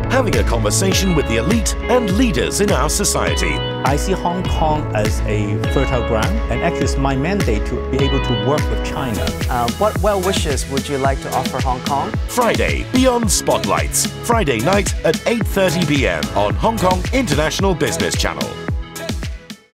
having a conversation with the elite and leaders in our society. I see Hong Kong as a fertile ground, and actually it's my mandate to be able to work with China. What well wishes would you like to offer Hong Kong? Friday, Beyond Spotlights. Friday night at 8:30 p.m. on Hong Kong International Business Channel.